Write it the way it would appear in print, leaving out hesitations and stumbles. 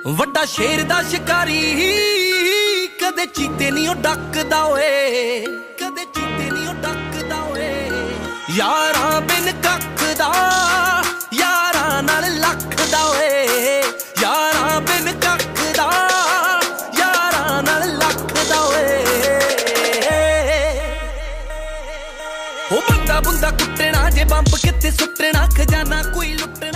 ਵੱਡਾ ਸ਼ੇਰ ਦਾ ਸ਼ਿਕਾਰੀ ਕਦੇ ਚੀਤੇ ਨਹੀਂ ਉਹ ਡੱਕਦਾ ਓਏ, ਕਦੇ ਚੀਤੇ ਨਹੀਂ ਉਹ ਡੱਕਦਾ ਓਏ। ਯਾਰਾਂ ਬਿਨ ਕੱਖ ਦਾ ਯਾਰਾਂ ਨਾਲ ਲੱਖ ਦਾ ਓਏ, ਯਾਰਾਂ ਬਿਨ ਕੱਖ ਦਾ ਯਾਰਾਂ ਨਾਲ ਲੱਖ ਦਾ ਓਏ। ਉਹ ਬੰਦਾ ਬੁੰਦਾ ਕੁੱਟਣਾ ਜੇ ਬੰਬ ਕਿੱਥੇ ਸੁੱਟਣਾ, ਖਜ਼ਾਨਾ ਕੋਈ ਲੁੱਟਣਾ।